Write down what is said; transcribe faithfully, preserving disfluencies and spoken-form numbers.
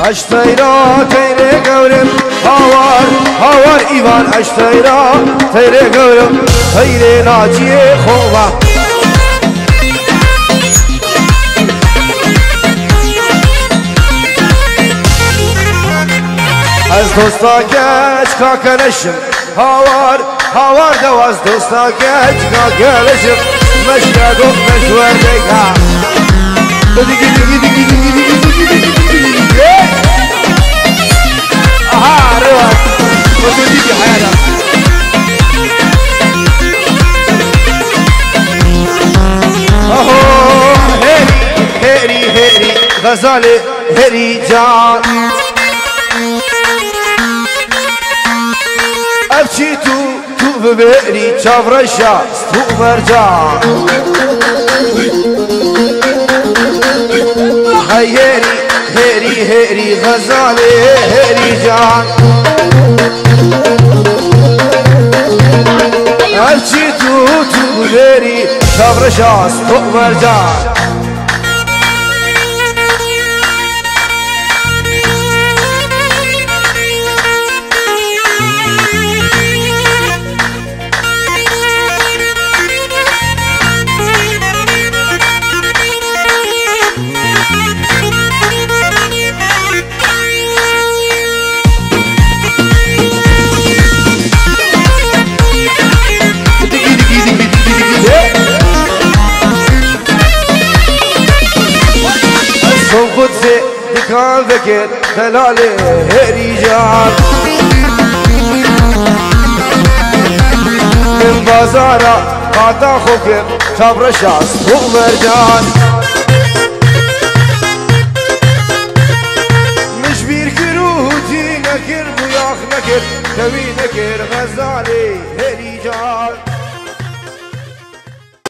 اشتيرا تيري قورم هاوار هاوار ايوان اشتيرا تيري قورم تيري ناجي خوبا از دوستا گچ کاکنشم هاوار هاوار دواز دوستا گچ کاکنشم مشکد و مشور دیگه دیگه دیگه دیگه دیگه دیگه آها رواد خودو دیگه حیالا آهو هری هری هری غزال هری جان ابچی تو تو ببری چاورشا تو مرجان هيري هيري هيري غزالي هيري جان ابچی تو تو ببری چاورشا تو مرجان خدزي دكان ذكر دلالي رجال من بازارا قاطع خوكر شابر شاس ومرجان مش بير كروتي نكر بياخ نكر توي نكر غزالي رجال